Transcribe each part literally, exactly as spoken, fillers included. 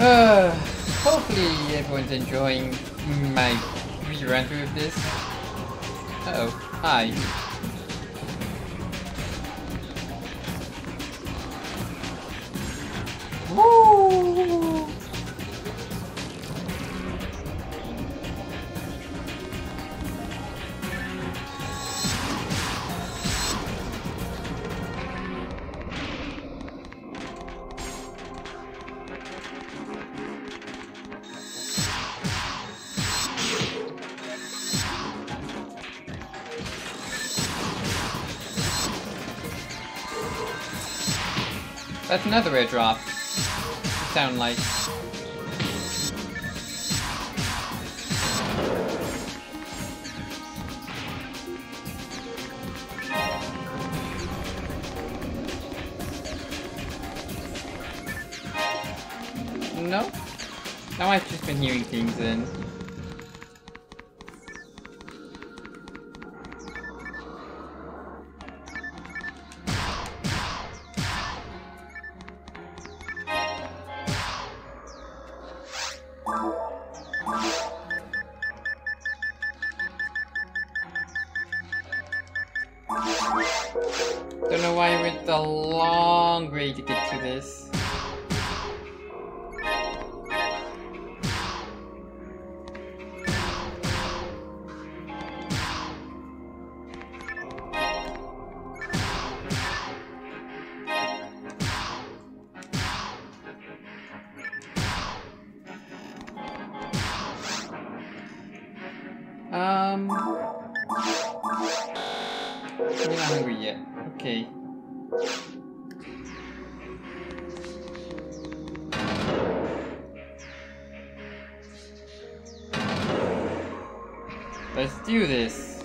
Uh, hopefully everyone's enjoying my rerun through of this. Uh oh, hi. Woo! That's another airdrop. It sound like. No. Now I've just been hearing things then. Don't know why I went the long way to get to this. Um, I'm not hungry yet. Okay. Let's do this.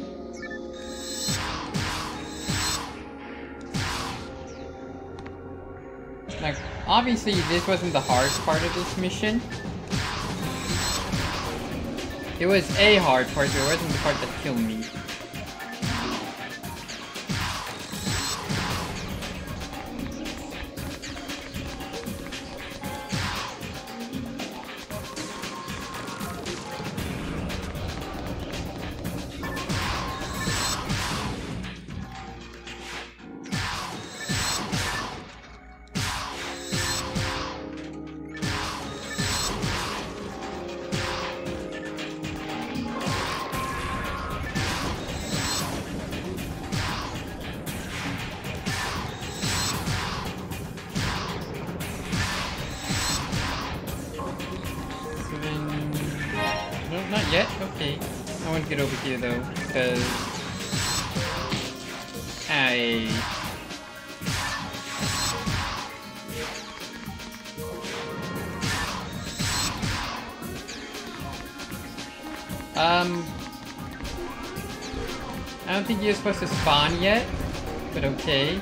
Like, obviously this wasn't the hard part of this mission. It was a hard part, but it wasn't the part that killed me. No, not yet? Okay. I want to get over here though, because I... Um... I don't think you're supposed to spawn yet, but okay.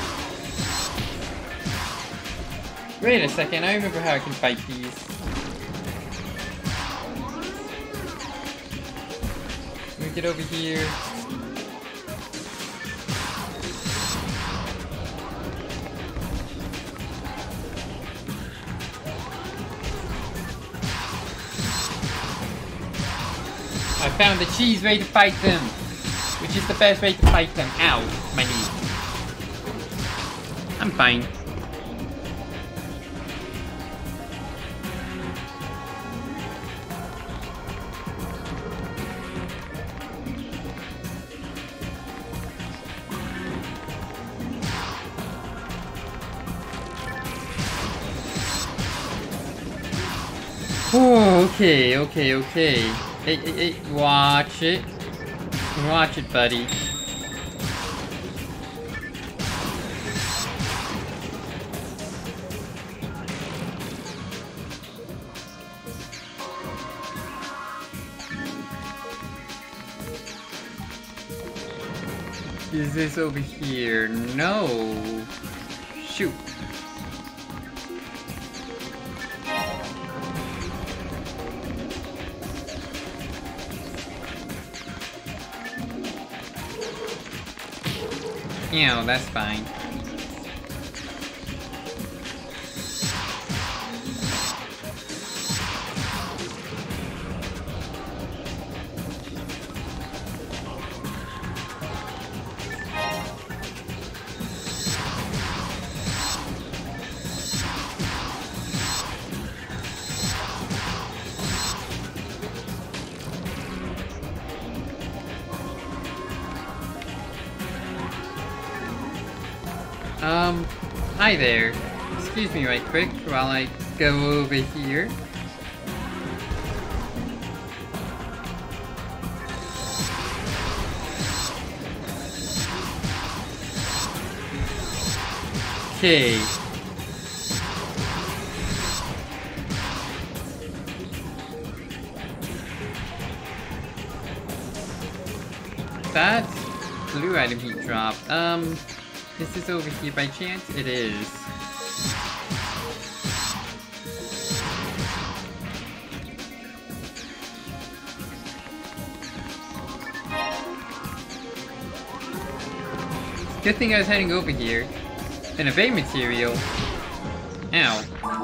Wait a second, I remember how I can fight these. Let me get over here. I found the cheese way to fight them, which is the best way to fight them. Ow, my knee. I'm fine. Oh, okay, okay, okay. Hey, hey, hey, watch it. Watch it, buddy. Is this over here? No. Shoot. Yeah, that's fine. Um, hi there. Excuse me right quick while I go over here. Okay. That's blue item he dropped. Um, is this over here by chance? It is. Good thing I was heading over here. An evade material. Ow.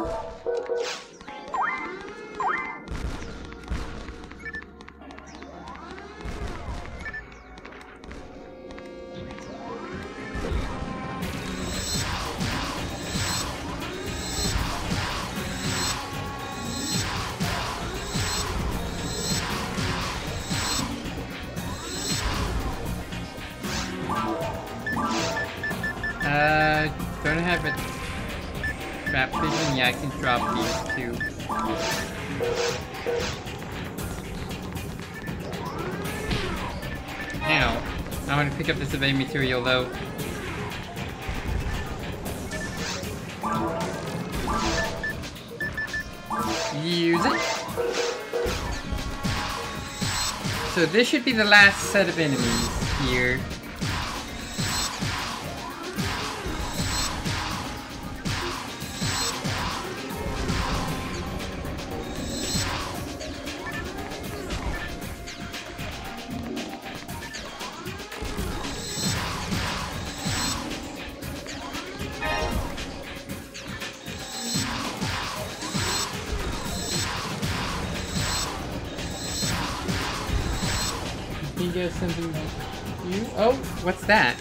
Uh, don't have a trap vision? Yeah, I can drop these two. Ow. I want to pick up this evade material though. Use it. So this should be the last set of enemies here. Can you get something you? Oh, what's that?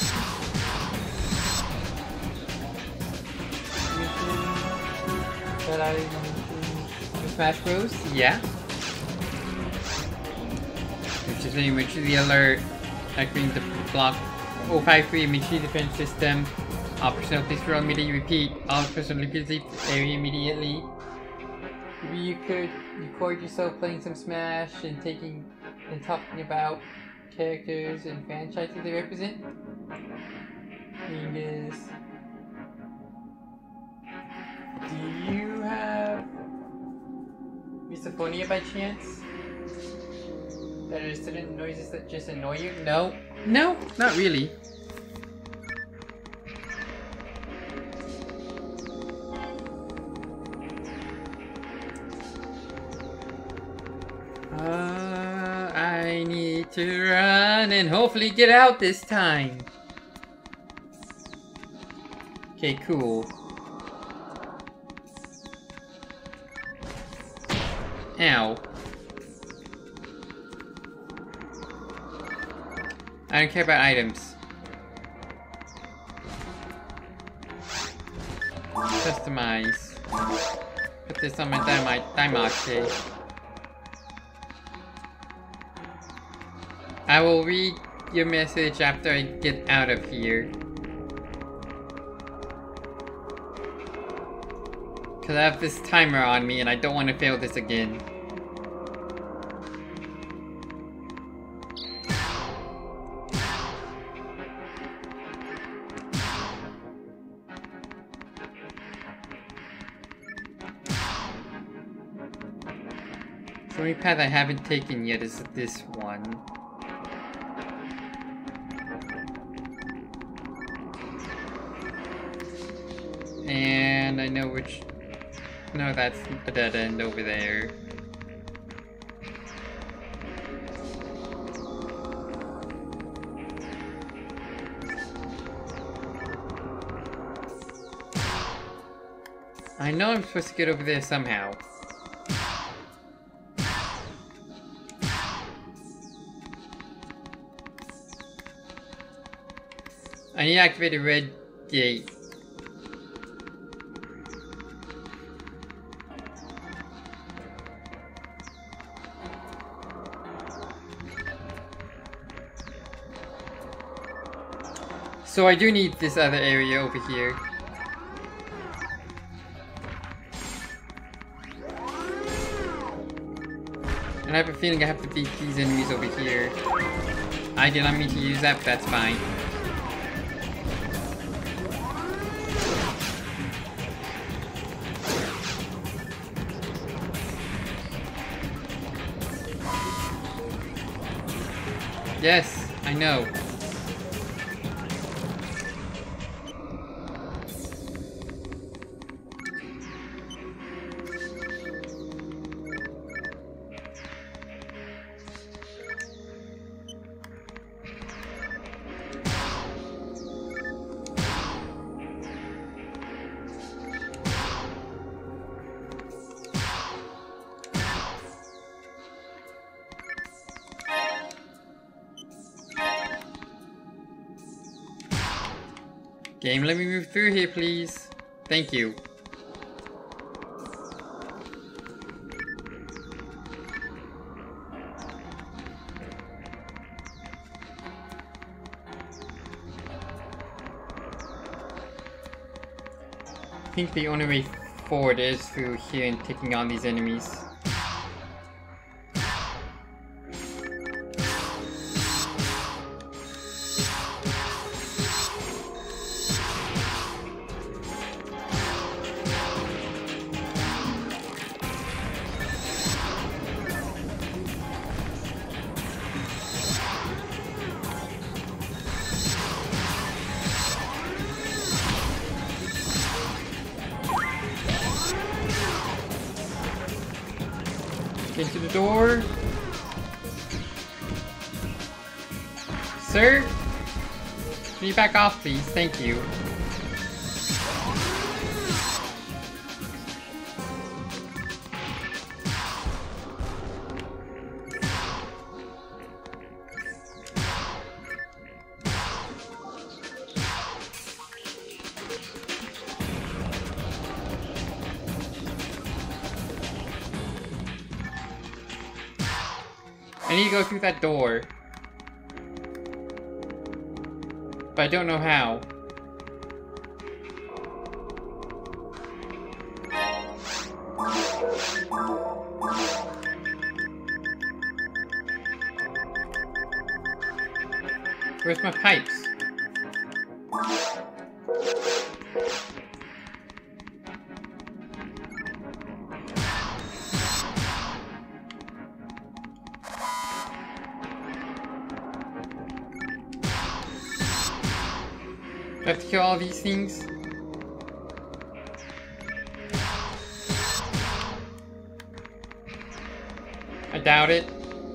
That I in Smash Bros? Yeah. Which is very much the alert. Activating the block oh five three emergency defense system. All personnel please roll immediately. Repeat. All personnel please leave the area immediately. You could record yourself playing some Smash and taking and talking about characters and franchises they represent. Thing is, do you have misophonia by chance? That are certain noises that just annoy you? No. No, not really. Uh, I need to run and hopefully get out this time. Okay, cool. Ow. I don't care about items. Customize. Put this on my dynamite dynamite. I will read your message after I get out of here. Cause I have this timer on me and I don't want to fail this again. The only path I haven't taken yet is this one. And I know which... No, that's the dead end over there. I know I'm supposed to get over there somehow. I need to activate a red gate. So I do need this other area over here. And I have a feeling I have to beat these enemies over here. I did not mean to use that, but that's fine. Yes, I know. Game, let me move through here, please. Thank you. I think the only way forward is through here and taking on these enemies. Into the door. Sir? Can you back off, please? Thank you. I need to go through that door. But I don't know how. Where's my pipes? Do I have to kill all these things? I doubt it.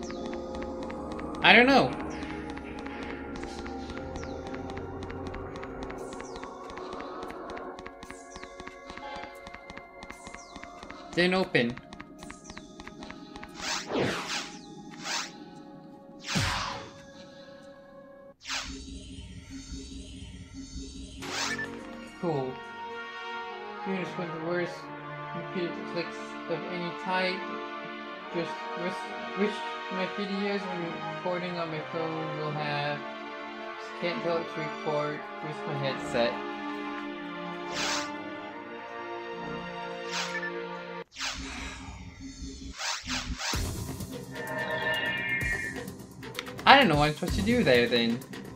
I don't know. Didn't open. Cool. Here's one of the worst repeated clicks of any type. Just wish, wish my videos when recording on my phone will have. Just can't tell it to record. Where's my headset? I don't know what I'm supposed to do there then.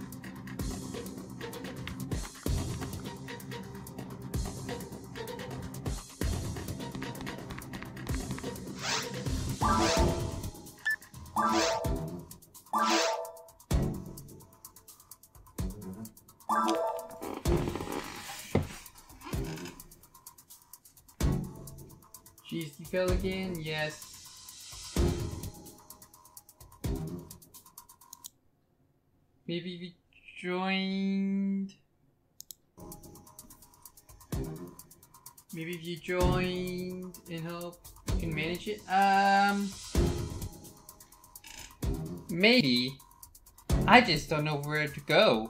Jeez, you fell again? Yes. Maybe we joined. Maybe if you joined and help, you can manage it. Um, maybe. I just don't know where to go.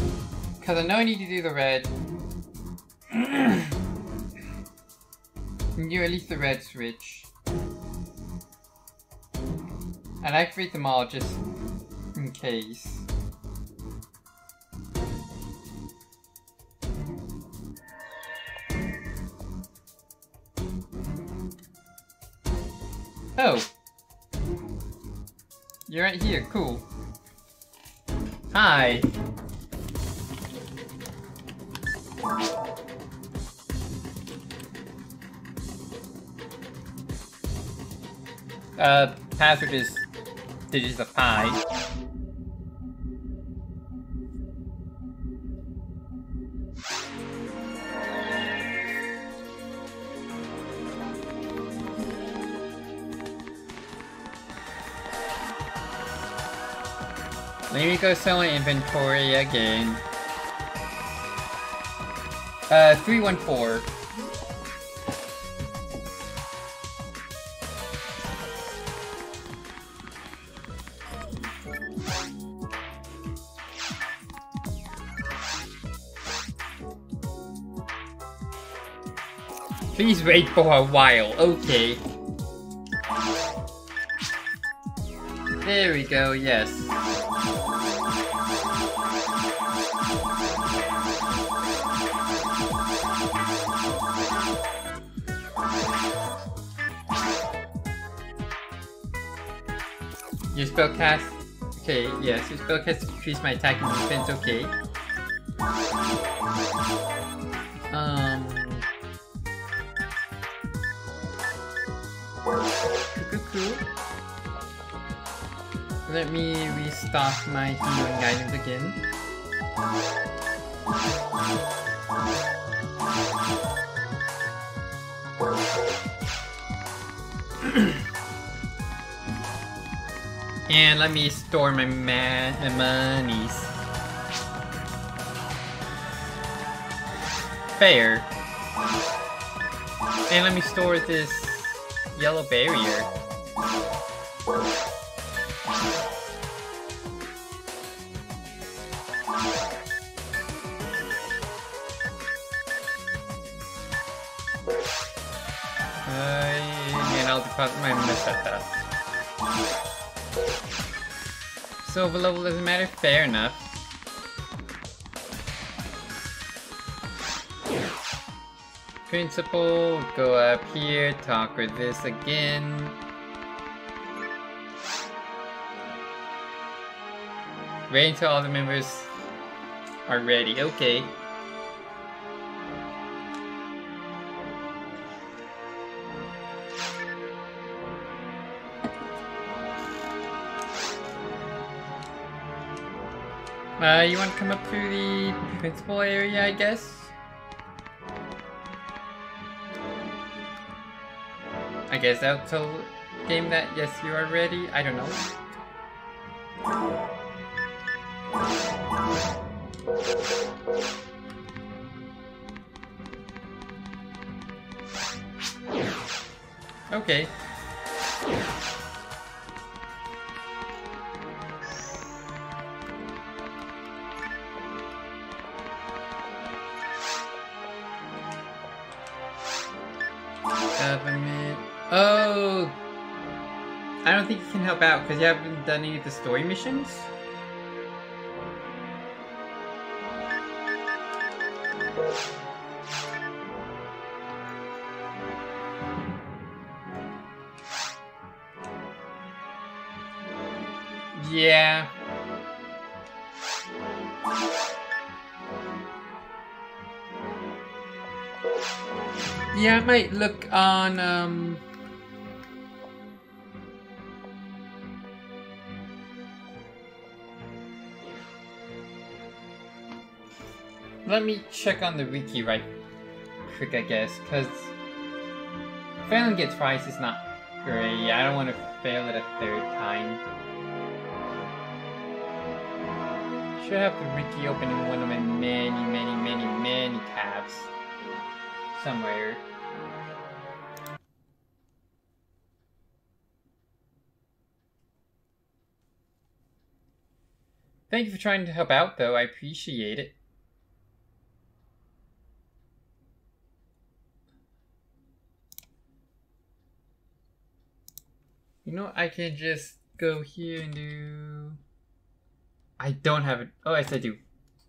Because I know I need to do the red. You release the red switch. I'd activate them all just in case. Oh! You're right here, cool. Hi! Uh, password is digits of pi. Let me go sell my inventory again. Uh, three one four. Please wait for a while, okay. There we go, yes. Your spellcast. Okay, yes, your spellcast increase my attack and defense, okay. Um. Cool, cool. Let me restock my healing items again. And let me store my, ma my monies. Fair. And let me store this yellow barrier. Uh, and I'll deposit my Meseta. Silver level doesn't matter? Fair enough. Principal, go up here, talk with this again. Wait until all the members are ready, okay. Uh, you want to come up through the principal area, I guess? I guess that'll tell the game that, yes, you are ready. I don't know. Okay. Government. Oh! I don't think you can help out because you haven't done any of the story missions. Yeah. Yeah, I might look on, um... let me check on the wiki right quick, I guess, because failing it twice is not great. I don't want to fail it a third time. Should have the wiki open in one of my many, many, many, many tabs. Somewhere. Thank you for trying to help out, though. I appreciate it. You know, I can just go here and do... I don't have it. Oh, yes, I do.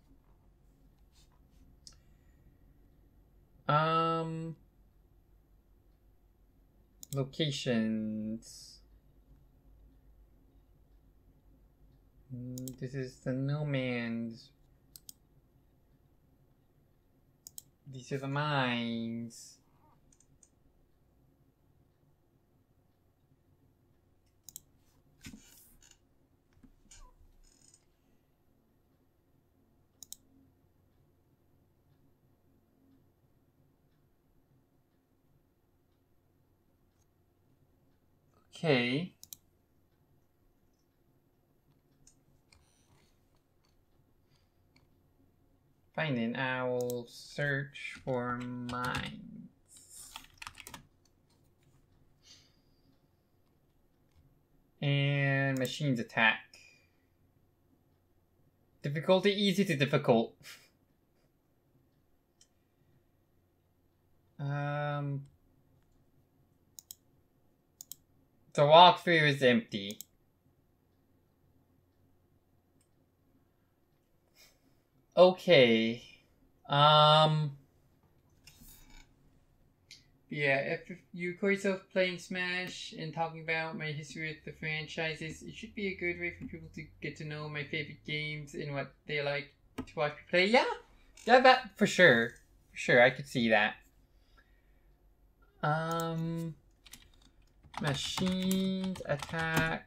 Um... Locations. This is the no man's. These are the mines. Okay. Fine, then I will search for mines. And machines attack. Difficulty easy to difficult. um, the walkthrough is empty. Okay. Um. Yeah, if you call yourself playing Smash and talking about my history with the franchises, it should be a good way for people to get to know my favorite games and what they like to watch me play. Yeah, yeah, that for sure, for sure, I could see that. Um, machines attack,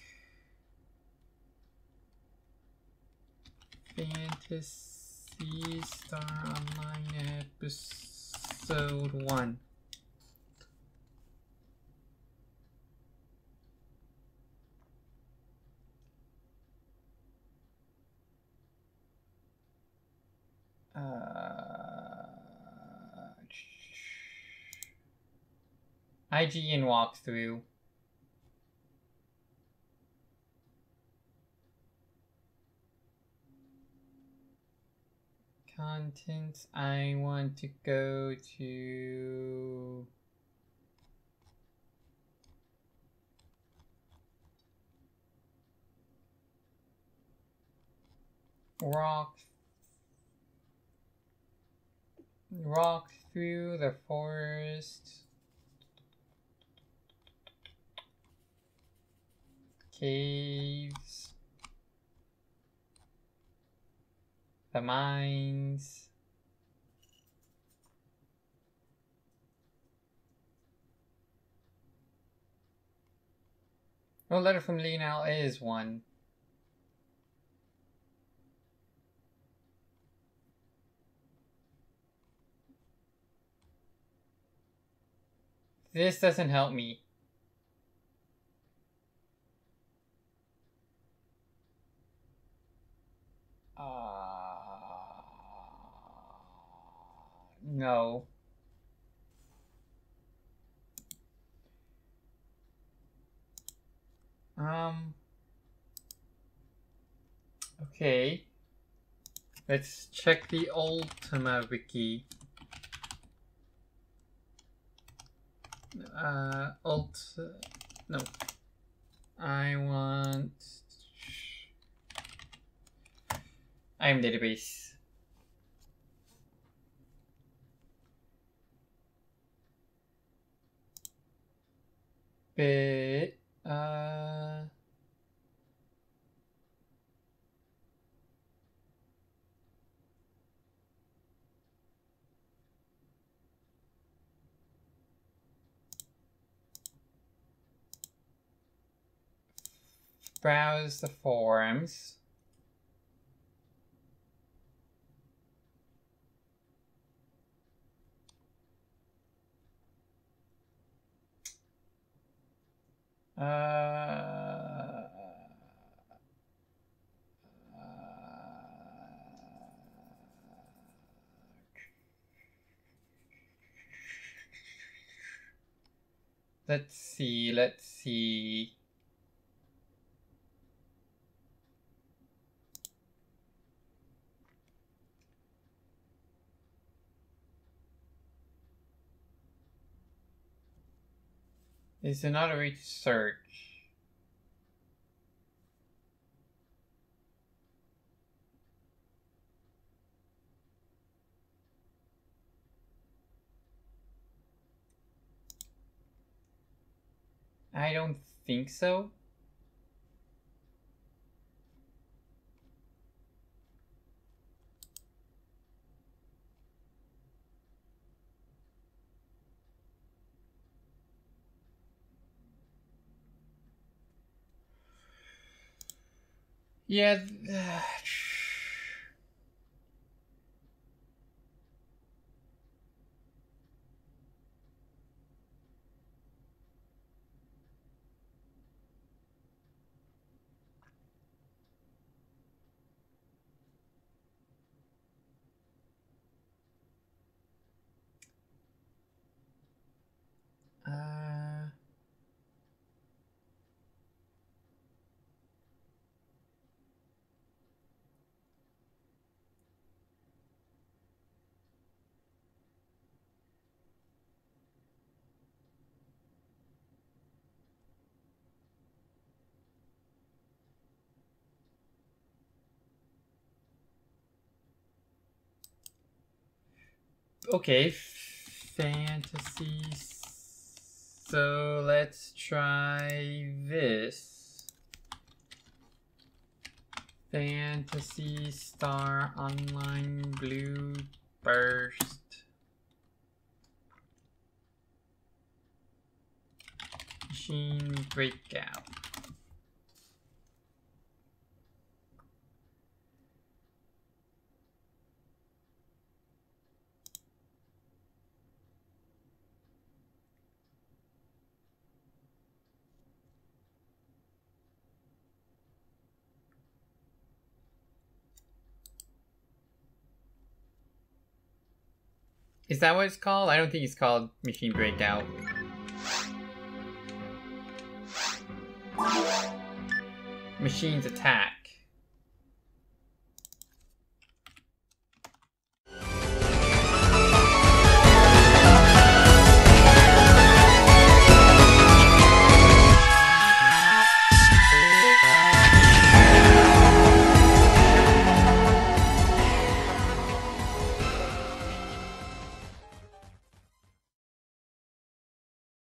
Fantasy Star Online episode one. Uh, I G N walkthrough. Content. I want to go to rock. Rock through the forest. Caves. The mines. Oh, letter from Lionel is one. This doesn't help me. Uh, no. Um. Okay. Let's check the Ultima wiki. Uh, alt. No. I want. I'm database. But uh. Browse the forums. Uh, uh, let's see, let's see. Is another way to search. I don't think so. Yeah. Uh, okay, fantasy. So let's try this. Phantasy Star Online Blue Burst. Machine Breakout. Is that what it's called? I don't think it's called Machine Breakout. Machines Attack.